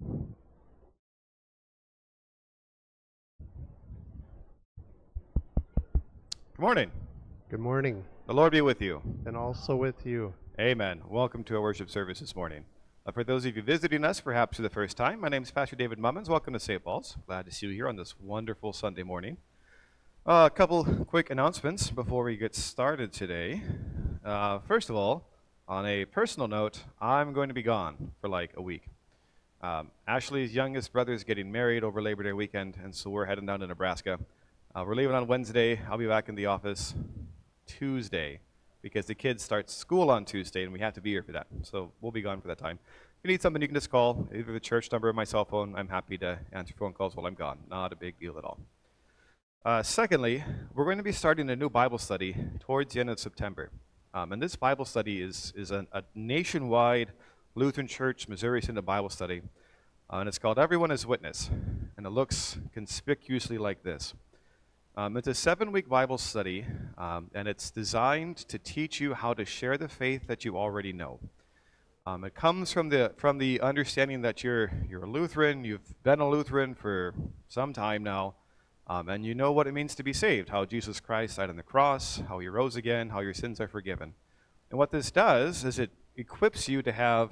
Good morning. Good morning, The Lord be with you. and also with you. Amen. Welcome to our worship service this morning. For those of you visiting us, perhaps for the first time, my name is Pastor David Mummins. Welcome to St. Paul's. Glad to see you here on this wonderful Sunday morning. A couple quick announcements before we get started today. First of all, on a personal note, I'm going to be gone for like a week. Ashley's youngest brother is getting married over Labor Day weekend, and so we're heading down to Nebraska. We're leaving on Wednesday. I'll be back in the office Tuesday because the kids start school on Tuesday and we have to be here for that. So we'll be gone for that time. If you need something, you can just call either the church number or my cell phone. I'm happy to answer phone calls while I'm gone. Not a big deal at all. Secondly, we're going to be starting a new Bible study towards the end of September. And this Bible study is a nationwide Lutheran Church Missouri Synod Bible study. And it's called Everyone is Witness. And it looks conspicuously like this. It's a 7-week Bible study, and it's designed to teach you how to share the faith that you already know. It comes from the understanding that you're a Lutheran, you've been a Lutheran for some time now, and you know what it means to be saved, how Jesus Christ died on the cross, how he rose again, how your sins are forgiven. And what this does is it equips you to have,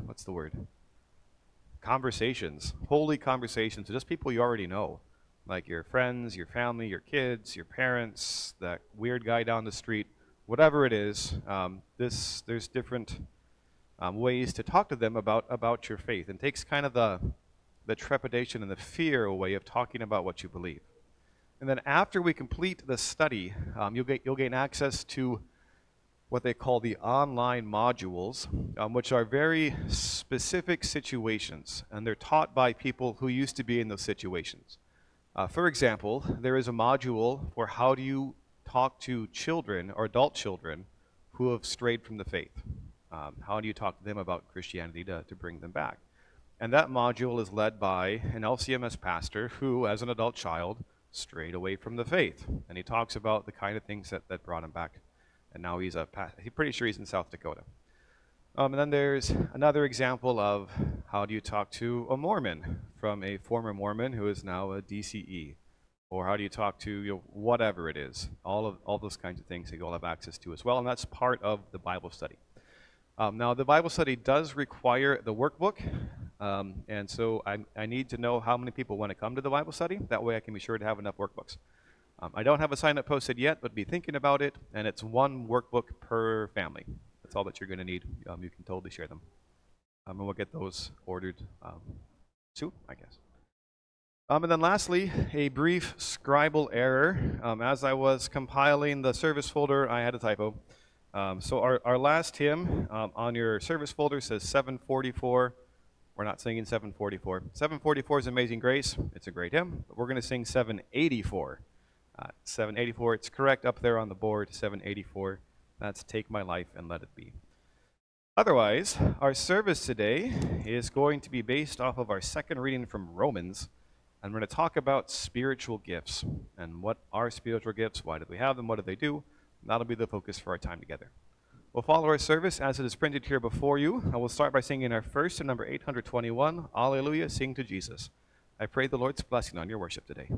conversations, holy conversations, with just people you already know. Like your friends, your family, your kids, your parents, that weird guy down the street, whatever it is, there's different ways to talk to them about your faith, and takes kind of the trepidation and the fear away of talking about what you believe. And then after we complete the study, you'll gain access to what they call the online modules, which are very specific situations, and they're taught by people who used to be in those situations. For example, there is a module for how do you talk to children or adult children who have strayed from the faith. How do you talk to them about Christianity to bring them back? And that module is led by an LCMS pastor who, as an adult child, strayed away from the faith. And he talks about the kind of things that brought him back. And now he's pretty sure he's in South Dakota. And then there's another example of how do you talk to a Mormon from a former Mormon who is now a DCE, or how do you talk to whatever it is. All those kinds of things that you'll have access to as well, and that's part of the Bible study. Now the Bible study does require the workbook, and so I need to know how many people want to come to the Bible study. That way I can be sure to have enough workbooks. I don't have a sign-up posted yet, but be thinking about it, and it's one workbook per family. That's all that you're going to need. You can totally share them. And we'll get those ordered soon, I guess. And then lastly, a brief scribal error. As I was compiling the service folder, I had a typo. So our last hymn on your service folder says 744. We're not singing 744. 744 is Amazing Grace. It's a great hymn, but we're going to sing 784. 784, it's correct up there on the board, 784. That's Take My Life and Let It Be. Otherwise, our service today is going to be based off of our second reading from Romans, and we're going to talk about spiritual gifts. And what are spiritual gifts? Why do we have them? What do they do? And that'll be the focus for our time together. We'll follow our service as it is printed here before you. I will start by singing our first and number 821, Alleluia, Sing to Jesus. I pray the Lord's blessing on your worship today.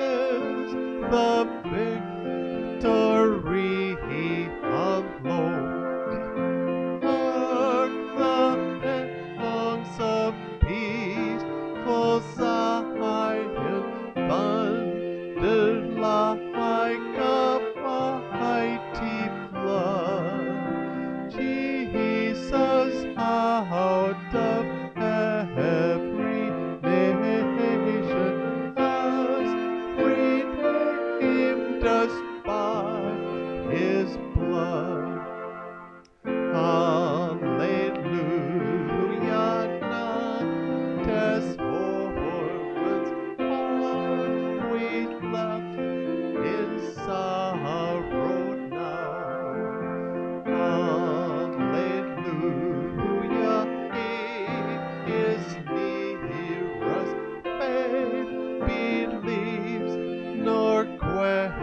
the victory alone.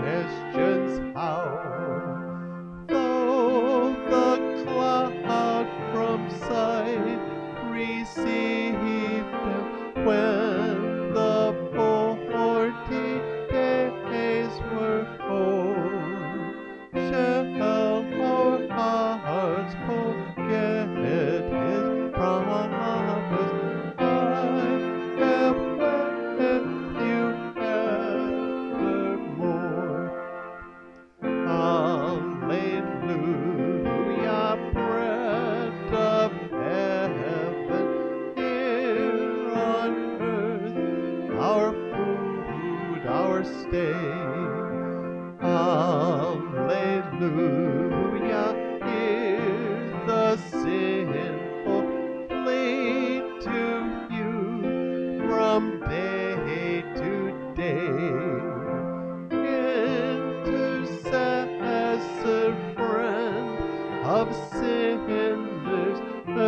questions how, though the cloud from sight received him when the 40 days were o'er. Shall our hearts forget his promise? I am with you evermore. Alleluia, bread of heaven, here on earth, our food, our stay. Alleluia, hear the sinful flee to you from day to day. Intercessor, friend of sinners,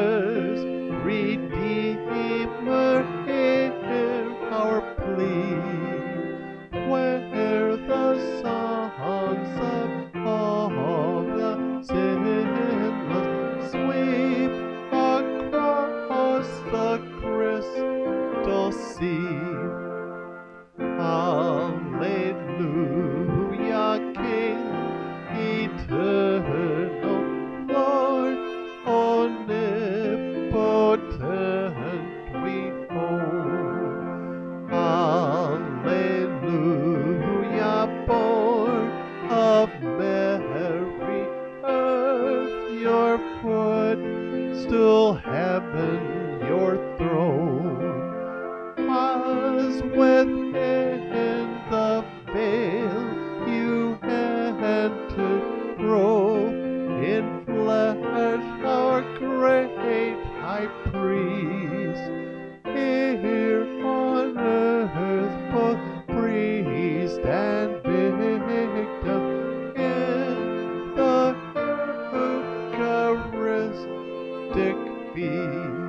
Redeemer, hear our plea. Where the songs of all the sinless sweep across the crystal sea. Alleluia, King, eternal Lord, omnipotent we hold. Alleluia, born of Mary, earth your footstool, heaven your throne. As within the veil you entered, robe in flesh, our great high priest. Here on earth both priest and victim in the Eucharistic feast.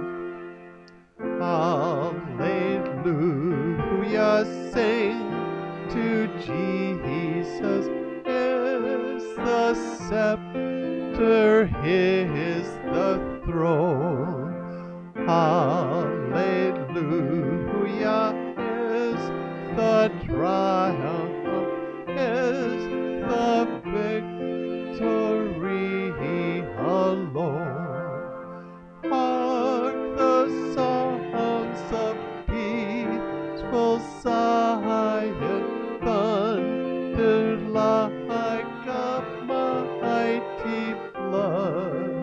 Alleluia, sing to Jesus, is the scepter, is the throne. Alleluia, is the triumph, is the victory alone. Hark the songs of peaceful Zion, thunder like a mighty flood.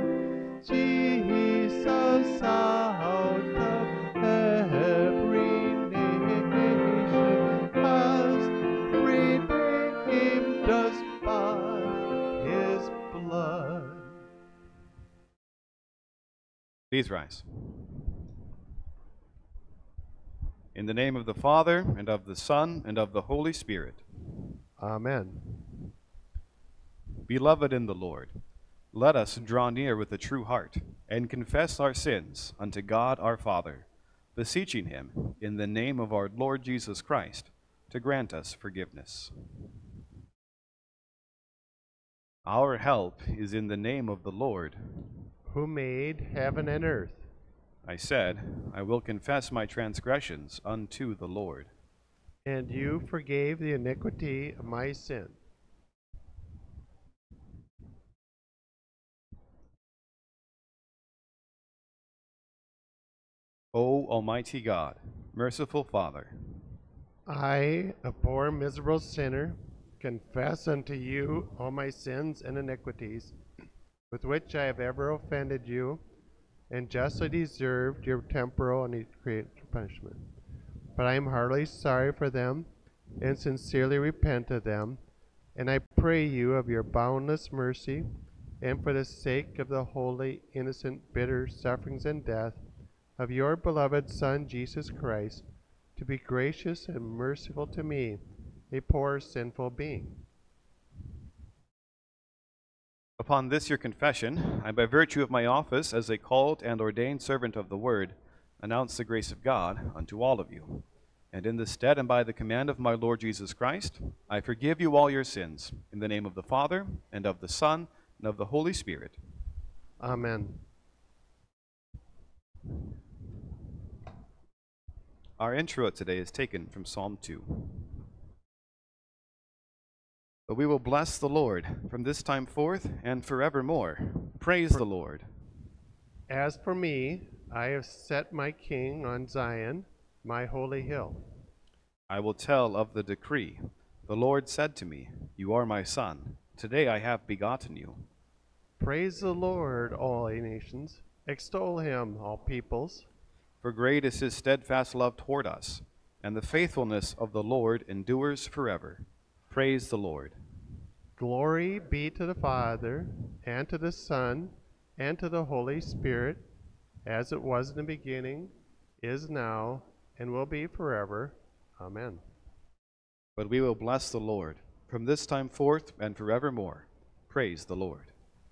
Jesus out of every nation has redeemed us by his blood. Please rise. In the name of the Father, and of the Son, and of the Holy Spirit. Amen. Beloved in the Lord, let us draw near with a true heart, and confess our sins unto God our Father, beseeching him, in the name of our Lord Jesus Christ, to grant us forgiveness. Our help is in the name of the Lord, who made heaven and earth. I said, I will confess my transgressions unto the Lord. And you forgave the iniquity of my sin. O Almighty God, merciful Father, I, a poor miserable sinner, confess unto you all my sins and iniquities, with which I have ever offended you, and justly deserved your temporal and eternal punishment. But I am heartily sorry for them, and sincerely repent of them, and I pray you of your boundless mercy, and for the sake of the holy, innocent, bitter sufferings and death of your beloved Son, Jesus Christ, to be gracious and merciful to me, a poor sinful being. Upon this your confession, I, by virtue of my office as a called and ordained servant of the Word, announce the grace of God unto all of you. And in the stead and by the command of my Lord Jesus Christ, I forgive you all your sins, in the name of the Father, and of the Son, and of the Holy Spirit. Amen. Our intro today is taken from Psalm 2. But we will bless the Lord from this time forth and forevermore. Praise the Lord. As for me, I have set my king on Zion, my holy hill. I will tell of the decree. The Lord said to me, You are my son. Today I have begotten you. Praise the Lord, all ye nations. Extol him, all peoples. For great is his steadfast love toward us, and the faithfulness of the Lord endures forever. Praise the Lord. Glory be to the Father, and to the Son, and to the Holy Spirit, as it was in the beginning, is now, and will be forever. Amen. But we will bless the Lord from this time forth and forevermore. Praise the Lord.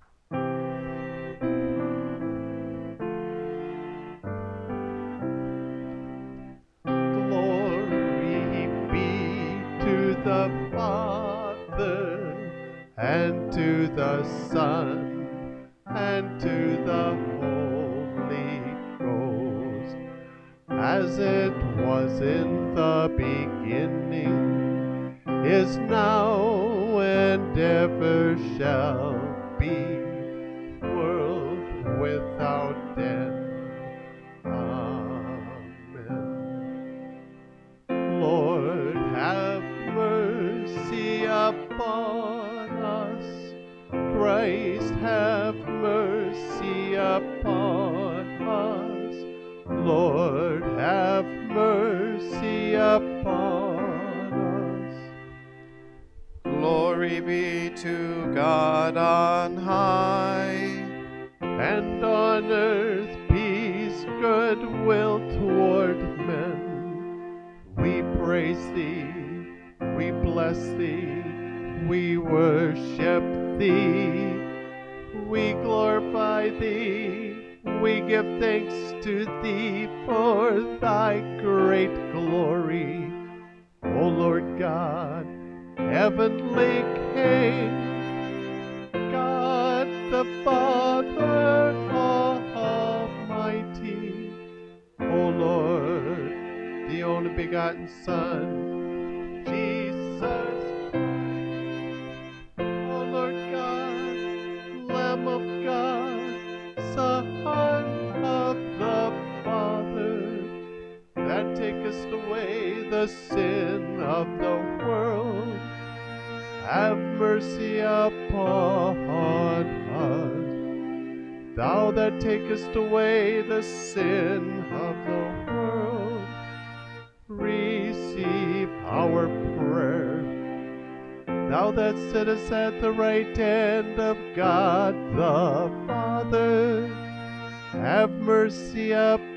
Glory be to the Father, and to the Son, and to the Holy Ghost, as it was in the beginning, is now, and ever shall be, world without end. Amen. Lord, have mercy upon us. Christ, have mercy upon us. Lord, have mercy upon us. Glory be to God on high, And on earth peace, goodwill toward men. We praise thee, we bless thee, we worship thee, we glorify thee, we give thanks to thee for thy great glory, O Lord God, heavenly King, God the Father Almighty, O Lord, the only begotten Son, Jesus Christ, O Lord God, Lamb of God, Son of the Father, that takest away the sin of the world, have mercy upon us. Thou that takest away the sin of the world, receive our prayer. Thou that sittest at the right hand of God the Father, have mercy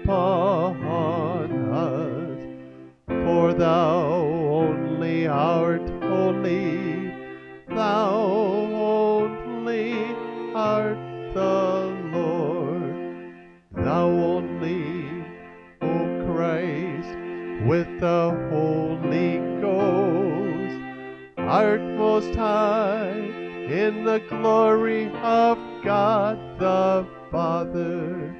upon us. For thou only art holy, thou only art the Lord, thou only, O Christ, with the Holy Ghost, art most high in the glory of God the Father.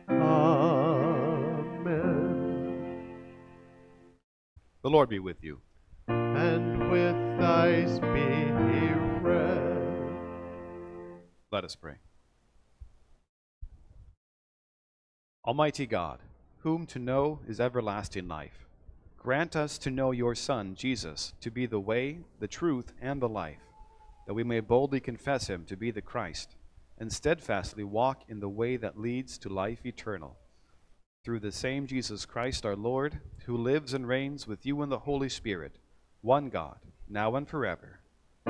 Amen. The Lord be with you. And with thy spirit. Let us pray. Almighty God, whom to know is everlasting life, grant us to know your Son, Jesus, to be the way, the truth, and the life, that we may boldly confess him to be the Christ, and steadfastly walk in the way that leads to life eternal. Through the same Jesus Christ our Lord, who lives and reigns with you in the Holy Spirit, one God, now and forever.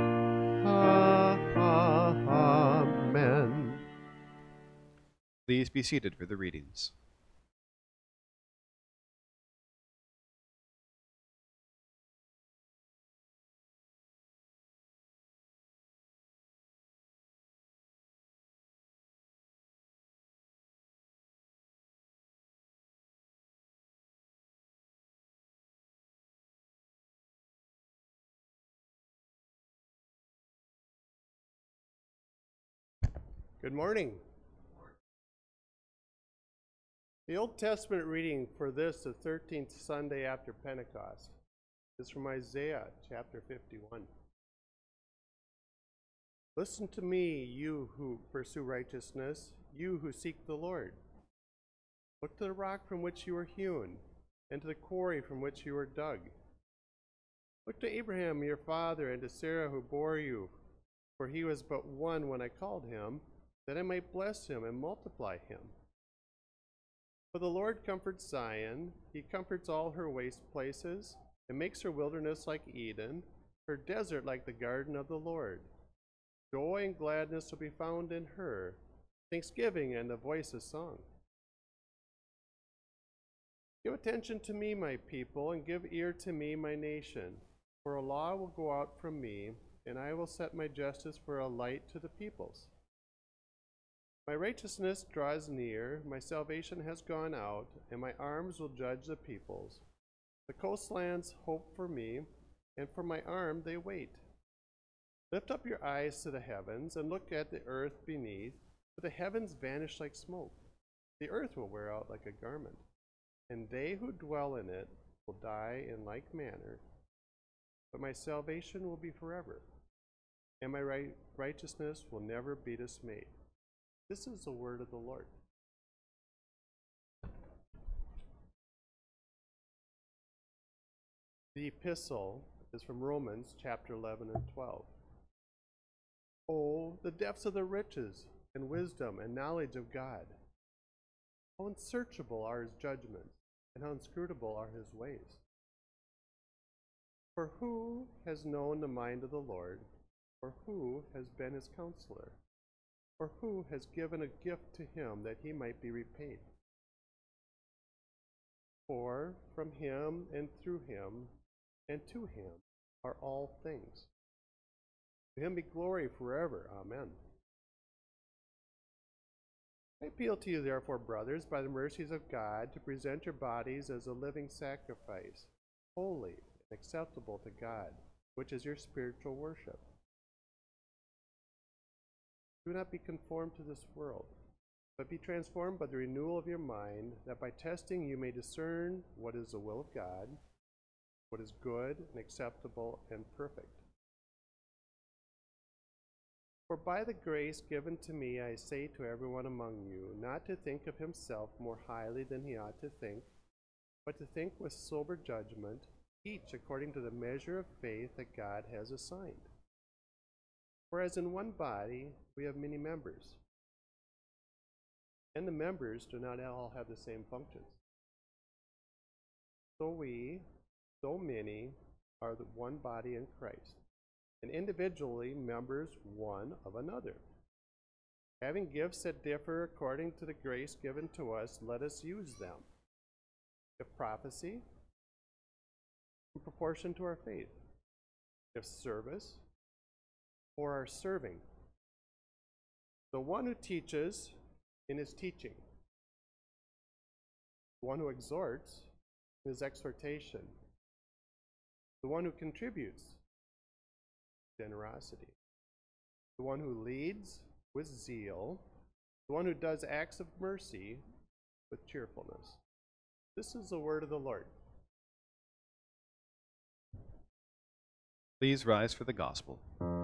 Amen. Please be seated for the readings. Good morning. The Old Testament reading for this, the 13th Sunday after Pentecost, is from Isaiah chapter 51. Listen to me, you who pursue righteousness, you who seek the Lord. Look to the rock from which you were hewn, and to the quarry from which you were dug. Look to Abraham your father, and to Sarah who bore you, for he was but one when I called him, that I might bless him and multiply him. For the Lord comforts Zion, he comforts all her waste places, and makes her wilderness like Eden, her desert like the garden of the Lord. Joy and gladness will be found in her, thanksgiving and the voice of song. Give attention to me, my people, and give ear to me, my nation. For a law will go out from me, and I will set my justice for a light to the peoples. My righteousness draws near, my salvation has gone out, and my arms will judge the peoples. The coastlands hope for me, and for my arm they wait. Lift up your eyes to the heavens, and look at the earth beneath, for the heavens vanish like smoke. The earth will wear out like a garment, and they who dwell in it will die in like manner. But my salvation will be forever, and my righteousness will never be dismayed. This is the word of the Lord. The epistle is from Romans chapter 11 and 12. Oh, the depths of the riches and wisdom and knowledge of God. How unsearchable are his judgments, and how inscrutable are his ways. For who has known the mind of the Lord, or who has been his counselor? Or who has given a gift to him that he might be repaid? For from him and through him and to him are all things. To him be glory forever. Amen. I appeal to you, therefore, brothers, by the mercies of God, to present your bodies as a living sacrifice, holy and acceptable to God, which is your spiritual worship. Do not be conformed to this world, but be transformed by the renewal of your mind, that by testing you may discern what is the will of God, what is good and acceptable and perfect. For by the grace given to me I say to everyone among you, not to think of himself more highly than he ought to think, but to think with sober judgment, each according to the measure of faith that God has assigned. For as in one body we have many members, and the members do not all have the same functions. So we, so many, are the one body in Christ, and individually members one of another. Having gifts that differ according to the grace given to us, let us use them. If prophecy, in proportion to our faith. If service, or our serving. The one who teaches in his teaching. The one who exhorts in his exhortation. The one who contributes, generosity. The one who leads with zeal. The one who does acts of mercy with cheerfulness. This is the word of the Lord. Please rise for the gospel.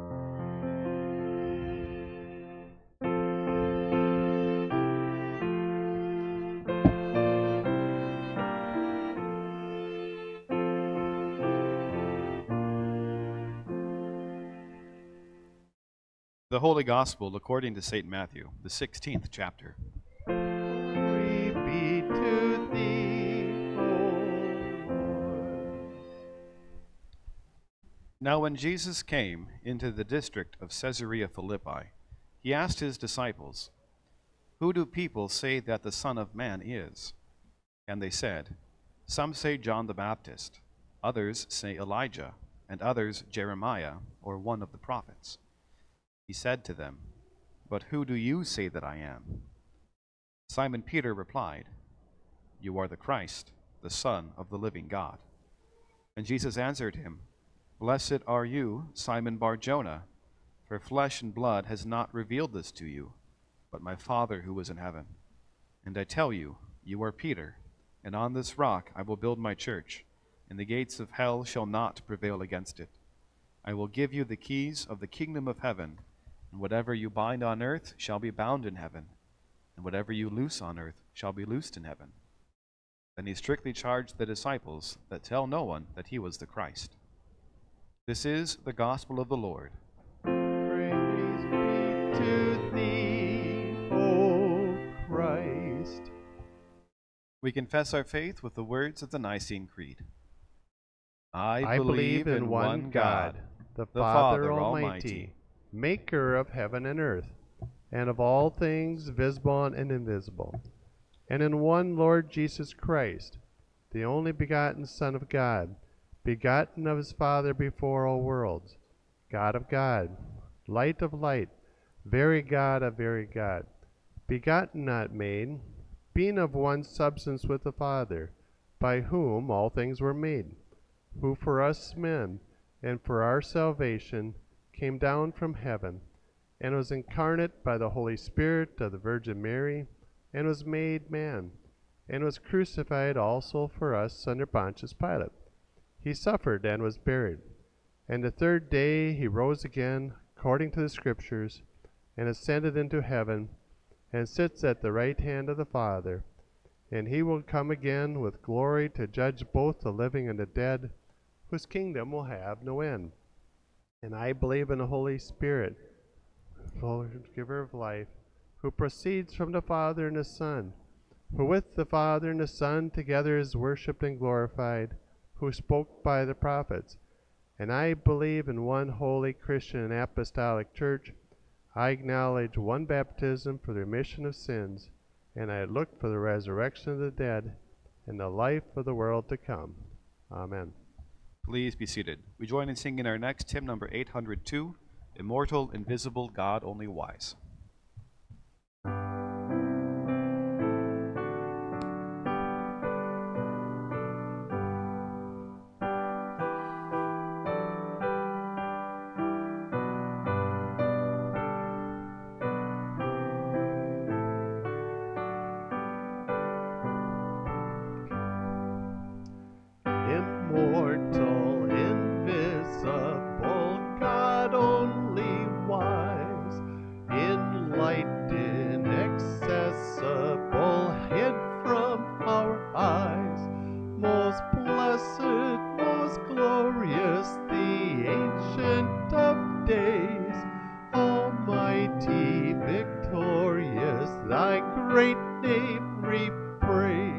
The Holy Gospel according to St. Matthew, the 16th chapter. Glory be to thee, O Lord. Now when Jesus came into the district of Caesarea Philippi, he asked his disciples, "Who do people say that the Son of Man is?" And they said, "Some say John the Baptist, others say Elijah, and others Jeremiah, or one of the prophets." He said to them, "But who do you say that I am?" Simon Peter replied, "You are the Christ, the Son of the living God." And Jesus answered him, "Blessed are you, Simon Bar-Jonah, for flesh and blood has not revealed this to you, but my Father who is in heaven. And I tell you, you are Peter, and on this rock I will build my church, and the gates of hell shall not prevail against it. I will give you the keys of the kingdom of heaven, and whatever you bind on earth shall be bound in heaven, and whatever you loose on earth shall be loosed in heaven. Then he strictly charged the disciples that tell no one that he was the Christ. This is the gospel of the Lord. Praise be to thee, O Christ. We confess our faith with the words of the Nicene Creed. I believe in one God, the Father Almighty, maker of heaven and earth, and of all things visible and invisible, and in one Lord Jesus Christ, the only begotten Son of God, begotten of his Father before all worlds, God of God, light of light, very God of very God, begotten not made, being of one substance with the Father, by whom all things were made, who for us men and for our salvation came down from heaven, and was incarnate by the Holy Spirit of the Virgin Mary, and was made man, and was crucified also for us under Pontius Pilate. He suffered and was buried, and the third day he rose again, according to the Scriptures, and ascended into heaven, and sits at the right hand of the Father. And he will come again with glory to judge both the living and the dead, whose kingdom will have no end. And I believe in the Holy Spirit, Lord, giver of life, who proceeds from the Father and the Son, who with the Father and the Son together is worshipped and glorified, who spoke by the prophets. And I believe in one holy Christian and apostolic church. I acknowledge one baptism for the remission of sins, and I look for the resurrection of the dead and the life of the world to come. Amen. Please be seated. We join in singing our next hymn, number 802, Immortal, Invisible, God Only Wise. Immortal, invisible, God only wise, in light inaccessible, hid from our eyes, most blessed, most glorious, the Ancient of Days, Almighty, victorious, thy great name we praise.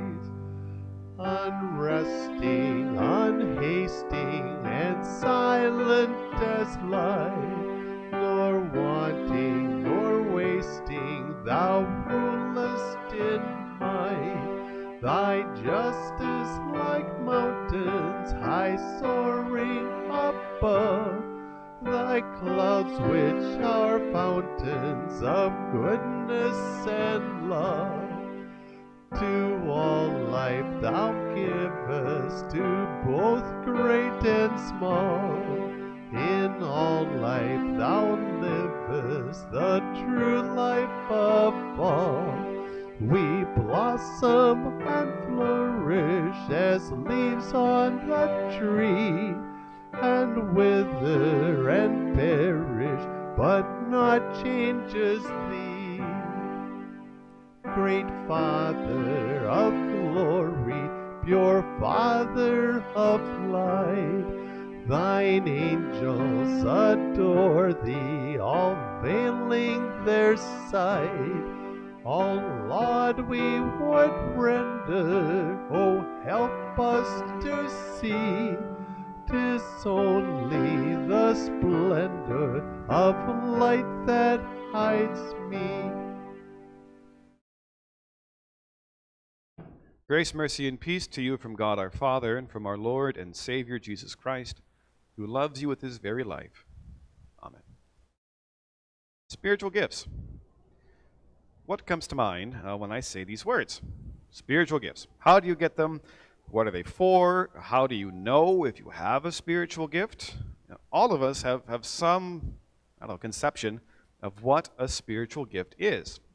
Unresting, unhasting, and silent as light, nor wanting, nor wasting, thou rulest in might. Thy justice like mountains, high soaring above, thy clouds which are fountains of goodness and love. To all life thou givest, to both great and small. In all life thou livest, the true life of all. We blossom and flourish as leaves on the tree, and wither and perish, but not changes thee. Great Father of glory, pure Father of light, thine angels adore thee, all veiling their sight. All laud we would render, oh help us to see, 'tis only the splendor of light that hides me. Grace, mercy, and peace to you from God our Father and from our Lord and Savior Jesus Christ, who loves you with his very life. Amen. Spiritual gifts. What comes to mind when I say these words? Spiritual gifts. How do you get them? What are they for? How do you know if you have a spiritual gift? Now, all of us have some, conception of what a spiritual gift is.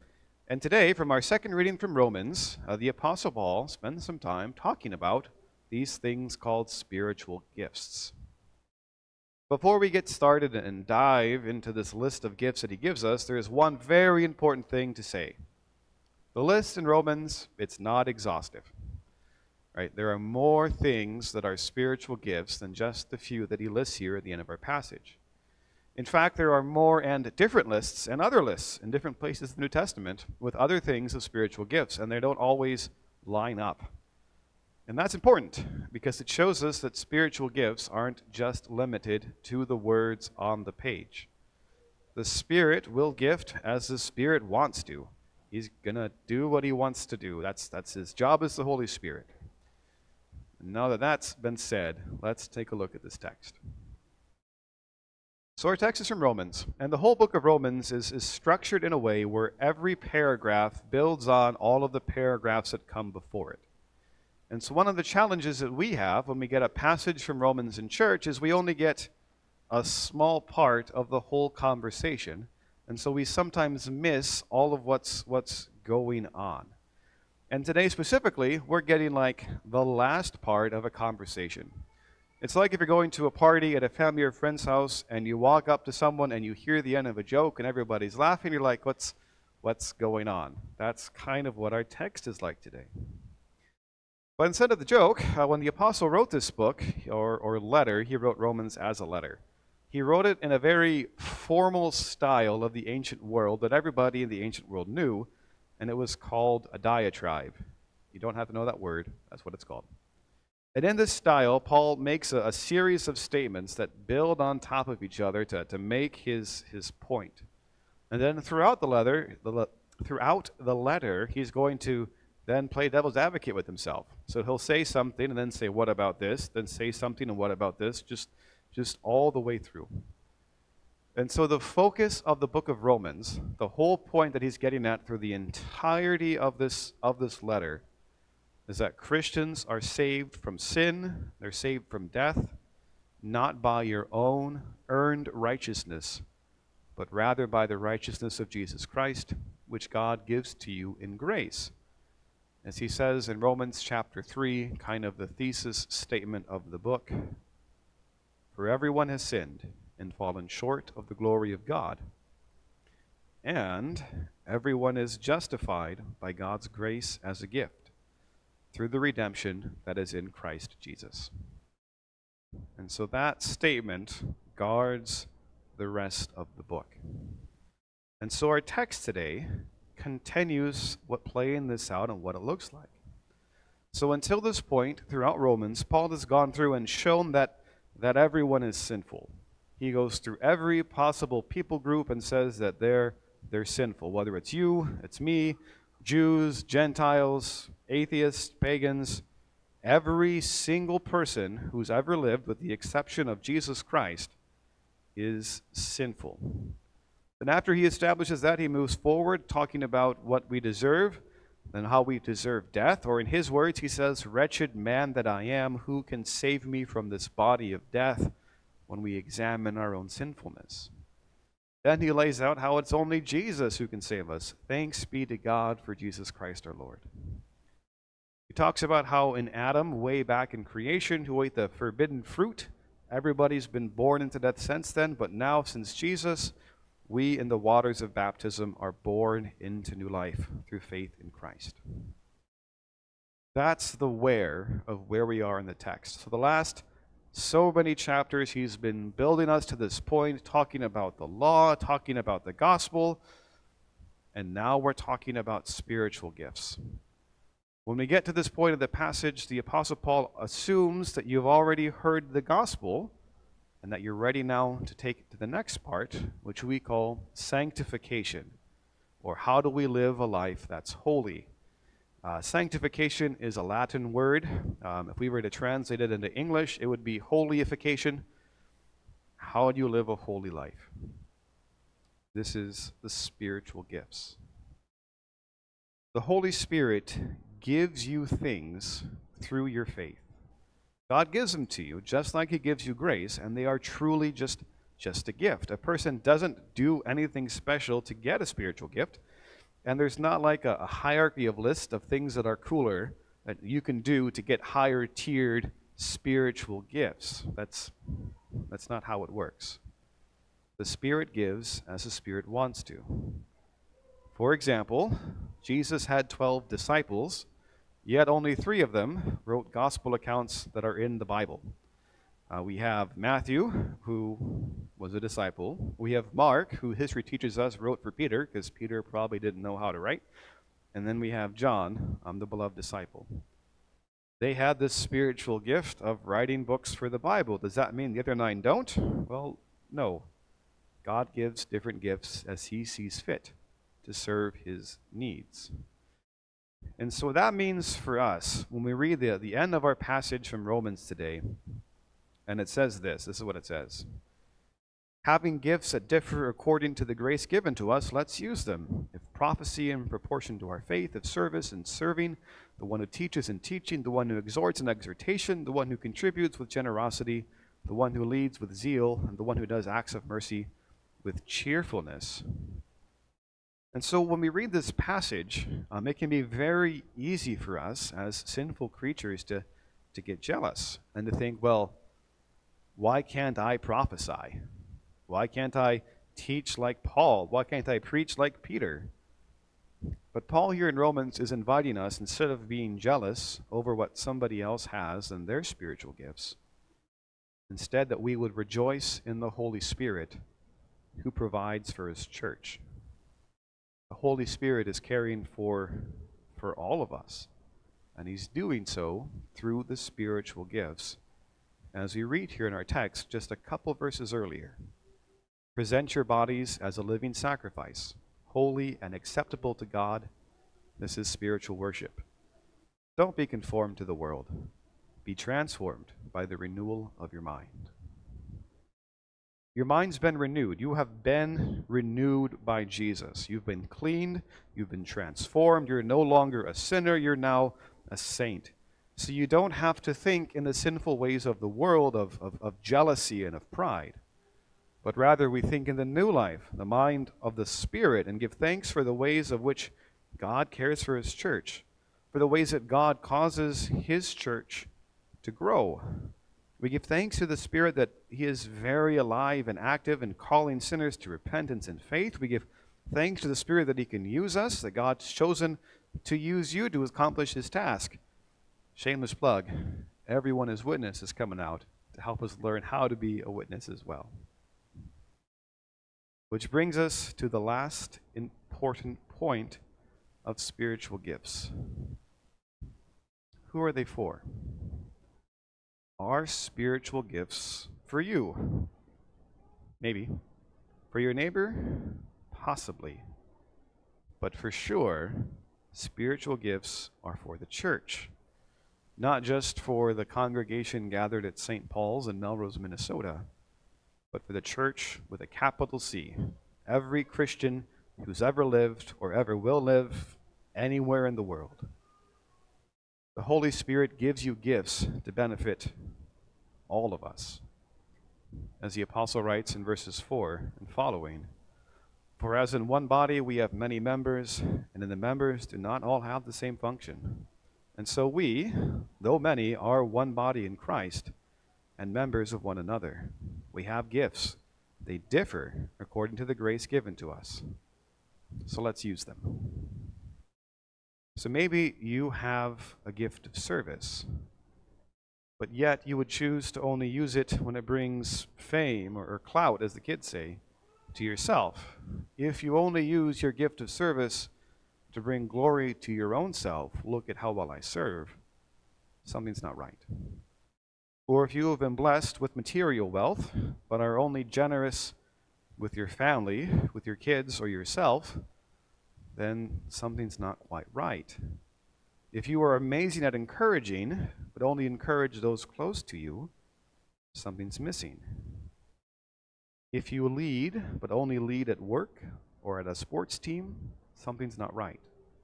And today, from our second reading from Romans, the Apostle Paul spends some time talking about these things called spiritual gifts. Before we get started and dive into this list of gifts that he gives us, there is one very important thing to say. The list in Romans, it's not exhaustive. Right? There are more things that are spiritual gifts than just the few that he lists here at the end of our passage. In fact, there are more and different lists and other lists in different places in the New Testament with other things of spiritual gifts, and they don't always line up. And that's important because it shows us that spiritual gifts aren't just limited to the words on the page. The Spirit will gift as the Spirit wants to. He's going to do what he wants to do. That's his job as the Holy Spirit. And now that that's been said, let's take a look at this text. So our text is from Romans, and the whole book of Romans is structured in a way where every paragraph builds on all of the paragraphs that come before it. And so one of the challenges that we have when we get a passage from Romans in church is we only get a small part of the whole conversation, and so we sometimes miss all of what's going on. And today specifically, we're getting like the last part of a conversation. It's like if you're going to a party at a family or friend's house and you walk up to someone and you hear the end of a joke and everybody's laughing, you're like, what's going on? That's kind of what our text is like today. But instead of the joke, when the apostle wrote this book, or letter, he wrote Romans as a letter. He wrote it in a very formal style of the ancient world that everybody in the ancient world knew, and it was called a diatribe. You don't have to know that word, that's what it's called. And in this style, Paul makes a series of statements that build on top of each other to make his point. And then throughout the letter, he's going to then play devil's advocate with himself. So he'll say something and then say, what about this? Then say something and what about this? Just all the way through. And so the focus of the book of Romans, the whole point that he's getting at through the entirety of this letter, is that Christians are saved from sin, they're saved from death, not by your own earned righteousness, but rather by the righteousness of Jesus Christ, which God gives to you in grace. As he says in Romans chapter 3, kind of the thesis statement of the book, for everyone has sinned and fallen short of the glory of God, and everyone is justified by God's grace as a gift, through the redemption that is in Christ Jesus. And so that statement guards the rest of the book. And so our text today continues playing this out and what it looks like. So until this point, throughout Romans, Paul has gone through and shown that everyone is sinful. He goes through every possible people group and says that they're sinful, whether it's you, it's me, Jews, Gentiles, atheists, pagans, every single person who's ever lived, with the exception of Jesus Christ, is sinful. Then after he establishes that, he moves forward talking about what we deserve and how we deserve death. Or in his words, he says, wretched man that I am, who can save me from this body of death, when we examine our own sinfulness. Then he lays out how it's only Jesus who can save us. Thanks be to God for Jesus Christ our Lord. He talks about how in Adam, way back in creation, who ate the forbidden fruit, everybody's been born into death since then, but now since Jesus, we in the waters of baptism are born into new life through faith in Christ. That's the where of where we are in the text. So the last so many chapters, he's been building us to this point, talking about the law, talking about the gospel, and now we're talking about spiritual gifts. When we get to this point of the passage, the Apostle Paul assumes that you've already heard the gospel and that you're ready now to take it to the next part, which we call sanctification, or how do we live a life that's holy. Sanctification is a Latin word. If we were to translate it into English, it would be holyification. How do you live a holy life? This is the spiritual gifts. The Holy Spirit gives you things through your faith. God gives them to you just like he gives you grace, and they are truly just a gift. A person doesn't do anything special to get a spiritual gift. And there's not like a hierarchy of list of things that are cooler that you can do to get higher tiered spiritual gifts. That's not how it works. The Spirit gives as the Spirit wants to. For example, Jesus had 12 disciples, yet only 3 of them wrote gospel accounts that are in the Bible. We have Matthew, who was a disciple. We have Mark, who history teaches us wrote for Peter, because Peter probably didn't know how to write. And then we have John, the beloved disciple. They had this spiritual gift of writing books for the Bible. Does that mean the other 9 don't? Well, no. God gives different gifts as he sees fit to serve his needs. And so that means for us, when we read the end of our passage from Romans today, and it says this is what it says. Having gifts that differ according to the grace given to us, let's use them. If prophecy in proportion to our faith, if service in serving, the one who teaches in teaching, the one who exhorts in exhortation, the one who contributes with generosity, the one who leads with zeal, and the one who does acts of mercy with cheerfulness. And so when we read this passage, it can be very easy for us as sinful creatures to get jealous and to think, well, why can't I prophesy? Why can't I teach like Paul? Why can't I preach like Peter? But Paul here in Romans is inviting us, instead of being jealous over what somebody else has and their spiritual gifts, instead that we would rejoice in the Holy Spirit who provides for his church. The Holy Spirit is caring for all of us, and he's doing so through the spiritual gifts. As we read here in our text, just a couple verses earlier, present your bodies as a living sacrifice, holy and acceptable to God. This is spiritual worship. Don't be conformed to the world. Be transformed by the renewal of your mind. Your mind's been renewed. You have been renewed by Jesus. You've been cleaned. You've been transformed. You're no longer a sinner. You're now a saint. So you don't have to think in the sinful ways of the world of jealousy and of pride. But rather we think in the new life, the mind of the Spirit, and give thanks for the ways of which God cares for his church, for the ways that God causes his church to grow. We give thanks to the Spirit that he is very alive and active in calling sinners to repentance and faith. We give thanks to the Spirit that he can use us, that God's chosen to use you to accomplish his task. Shameless plug, Everyone is Witness is coming out to help us learn how to be a witness as well. Which brings us to the last important point of spiritual gifts. Who are they for? Are spiritual gifts for you? Maybe. For your neighbor? Possibly. But for sure, spiritual gifts are for the church. Not just for the congregation gathered at St. Paul's in Melrose, Minnesota, but for the church with a capital C. Every Christian who's ever lived or ever will live anywhere in the world. The Holy Spirit gives you gifts to benefit all of us. As the apostle writes in verses 4 and following, "For as in one body we have many members, and in the members do not all have the same function. And so we, though many, are one body in Christ, and members of one another. We have gifts. They differ according to the grace given to us. So let's use them." So maybe you have a gift of service, but yet you would choose to only use it when it brings fame or clout, as the kids say, to yourself. If you only use your gift of service to bring glory to your own self, look at how well I serve, something's not right. Or if you have been blessed with material wealth, but are only generous with your family, with your kids, or yourself, then something's not quite right. If you are amazing at encouraging, but only encourage those close to you, something's missing. If you lead, but only lead at work or at a sports team, something's not right.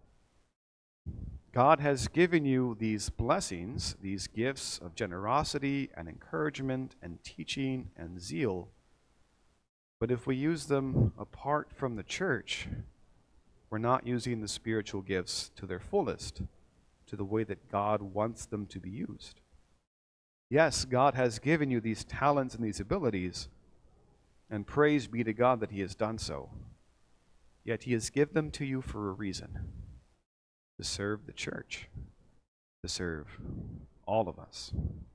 God has given you these blessings, these gifts of generosity and encouragement and teaching and zeal, but if we use them apart from the church, we're we're not using the spiritual gifts to their fullest, to the way that God wants them to be used. Yes, God has given you these talents and these abilities, and praise be to God that He has done so. Yet He has given them to you for a reason, to serve the church, to serve all of us.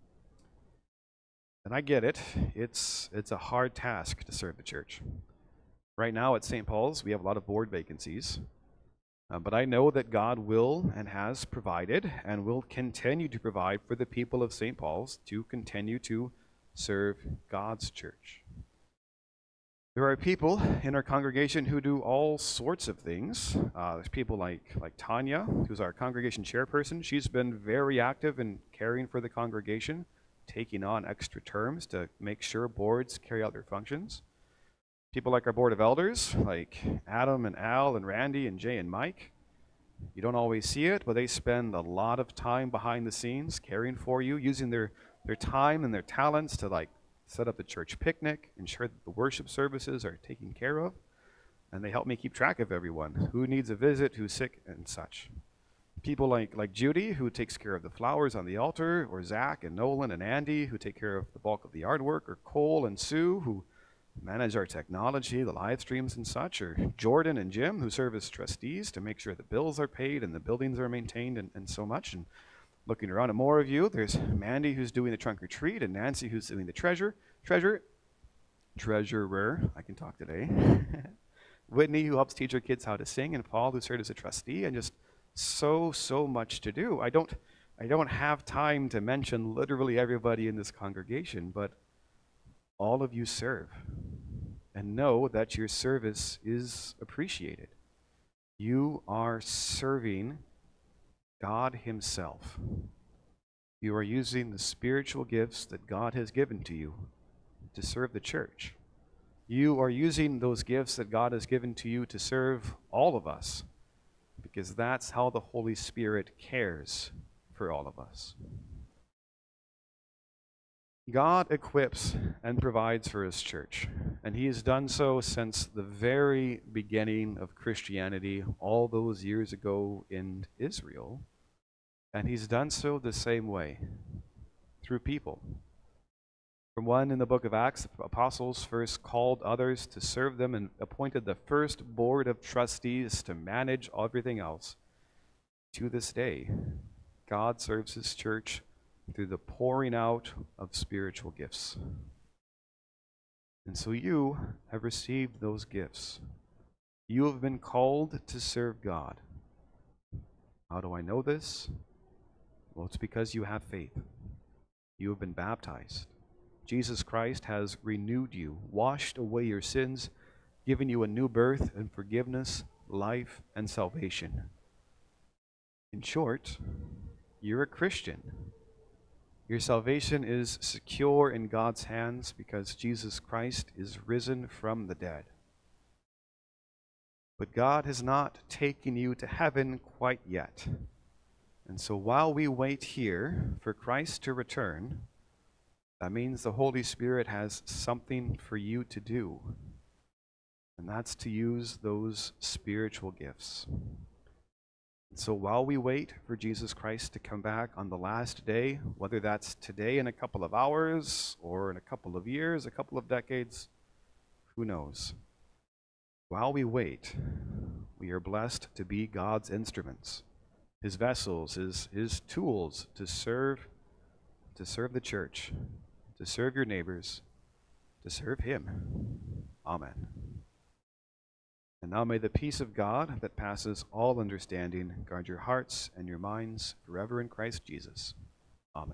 And I get it. It's a hard task to serve the church. Right now at St. Paul's, we have a lot of board vacancies. But I know that God will and has provided and will continue to provide for the people of St. Paul's to continue to serve God's church. There are people in our congregation who do all sorts of things. There's people like Tanya, who's our congregation chairperson. She's been very active in caring for the congregation, taking on extra terms to make sure boards carry out their functions. People like our board of elders, like Adam and Al and Randy and Jay and Mike. You don't always see it, but they spend a lot of time behind the scenes caring for you, using their time and their talents to set up the church picnic, ensure that the worship services are taken care of, and they help me keep track of everyone, who needs a visit, who's sick, and such. People like Judy, who takes care of the flowers on the altar, or Zach and Nolan and Andy, who take care of the bulk of the yard work, or Cole and Sue, who manage our technology, the live streams and such, or Jordan and Jim, who serve as trustees to make sure the bills are paid and the buildings are maintained and so much. And looking around at more of you, there's Mandy, who's doing the trunk or treat, and Nancy, who's doing the treasurer, I can talk today. Whitney, who helps teach our kids how to sing, and Paul, who served as a trustee, and just so much to do. I don't have time to mention literally everybody in this congregation, but all of you serve, and know that your service is appreciated. You are serving God Himself. You are using the spiritual gifts that God has given to you to serve the church. You are using those gifts that God has given to you to serve all of us, because that's how the Holy Spirit cares for all of us. God equips and provides for His church, and He has done so since the very beginning of Christianity, all those years ago in Israel, and He's done so the same way, through people. From one in the book of Acts, the apostles first called others to serve them and appointed the first board of trustees to manage everything else. To this day, God serves His church through the pouring out of spiritual gifts. And so you have received those gifts. You have been called to serve God. How do I know this? Well, it's because you have faith. You have been baptized. Jesus Christ has renewed you, washed away your sins, given you a new birth and forgiveness, life, and salvation. In short, you're a Christian. Your salvation is secure in God's hands because Jesus Christ is risen from the dead. But God has not taken you to heaven quite yet. And so while we wait here for Christ to return, that means the Holy Spirit has something for you to do. And that's to use those spiritual gifts. So while we wait for Jesus Christ to come back on the last day, whether that's today in a couple of hours or in a couple of years, a couple of decades, who knows? While we wait, we are blessed to be God's instruments, His vessels, His tools to serve the church, to serve your neighbors, to serve Him. Amen. And now may the peace of God that passes all understanding guard your hearts and your minds forever in Christ Jesus. Amen.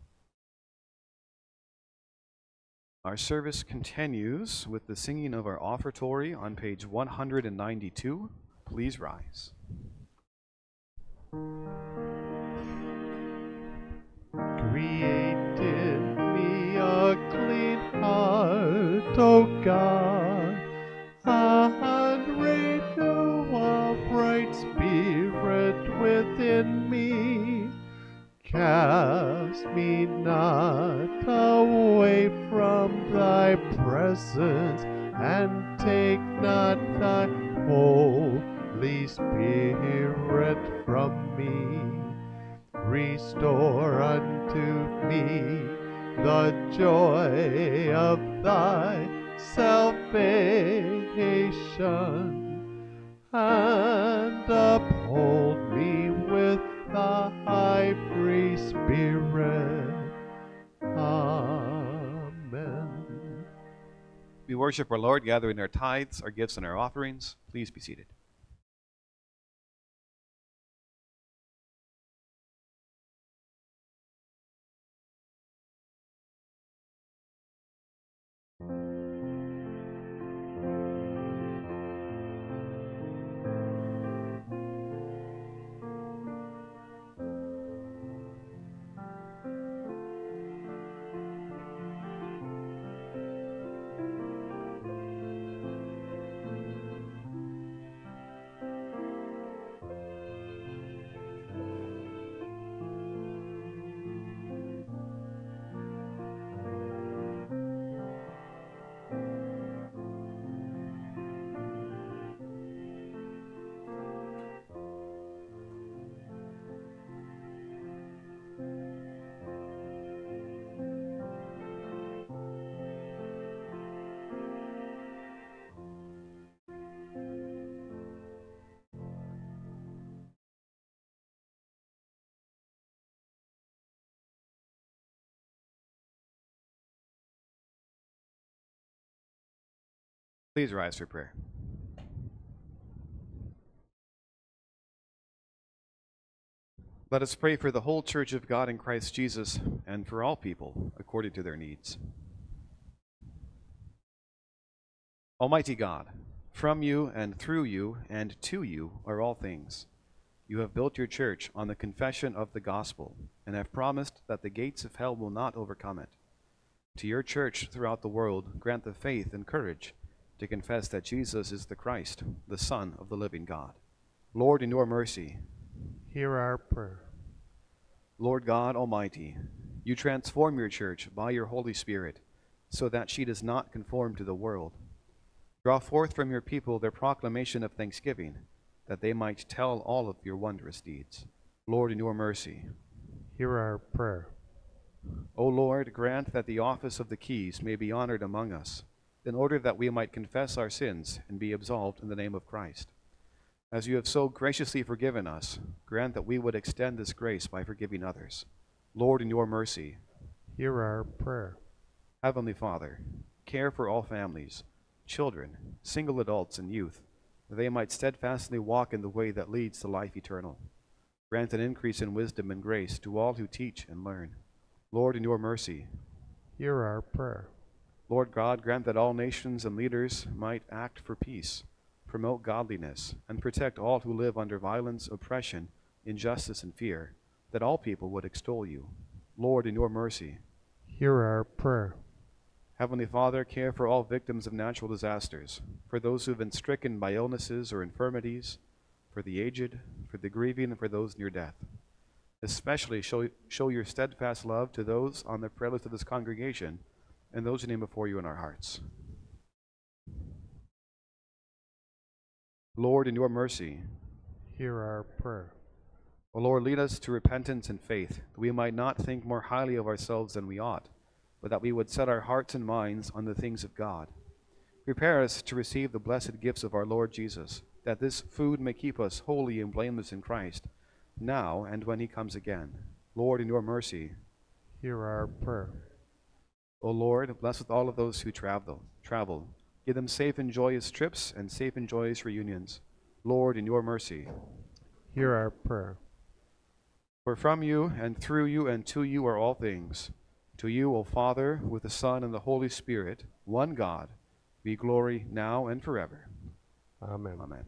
Our service continues with the singing of our offertory on page 192. Please rise. Create in me a clean heart, O God, and renew a bright spirit within me. Cast me not away from thy presence, and take not thy Holy Holy Spirit, from me, restore unto me the joy of thy salvation, and uphold me with the high priest spirit. Amen. We worship our Lord, gathering our tithes, our gifts, and our offerings. Please be seated. Please rise for prayer. Let us pray for the whole Church of God in Christ Jesus and for all people according to their needs. Almighty God, from you and through you and to you are all things. You have built your church on the confession of the gospel and have promised that the gates of hell will not overcome it. To your church throughout the world, grant the faith and courage to confess that Jesus is the Christ, the Son of the living God. Lord, in your mercy, Hear our prayer. Lord God Almighty, you transform your church by your Holy Spirit so that she does not conform to the world. Draw forth from your people their proclamation of thanksgiving, that they might tell all of your wondrous deeds. Lord, in your mercy, Hear our prayer. O Lord, grant that the office of the keys may be honored among us, in order that we might confess our sins and be absolved in the name of Christ. As you have so graciously forgiven us, grant that we would extend this grace by forgiving others. Lord, in your mercy, Hear our prayer. Heavenly Father, care for all families, children, single adults, and youth, that they might steadfastly walk in the way that leads to life eternal. Grant an increase in wisdom and grace to all who teach and learn. Lord, in your mercy, Hear our prayer. Lord God, grant that all nations and leaders might act for peace, promote godliness, and protect all who live under violence, oppression, injustice, and fear, that all people would extol you. Lord, in your mercy, Hear our prayer. Heavenly Father, care for all victims of natural disasters, for those who have been stricken by illnesses or infirmities, for the aged, for the grieving, and for those near death. Especially show your steadfast love to those on the prayer list of this congregation and those who name before you in our hearts. Lord, in your mercy, Hear our prayer. O Lord, lead us to repentance and faith, that we might not think more highly of ourselves than we ought, but that we would set our hearts and minds on the things of God. Prepare us to receive the blessed gifts of our Lord Jesus, that this food may keep us holy and blameless in Christ, now and when he comes again. Lord, in your mercy, Hear our prayer. O Lord, bless with all of those who travel. Give them safe and joyous trips and safe and joyous reunions. Lord, in your mercy, Hear our prayer. for from you and through you and to you are all things. To you, O Father, with the Son and the Holy Spirit, one God, be glory now and forever. Amen. Amen.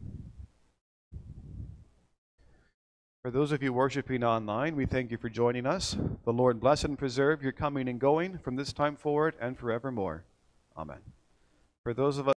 For those of you worshiping online, we thank you for joining us. The Lord bless and preserve your coming and going from this time forward and forevermore. Amen. For those of us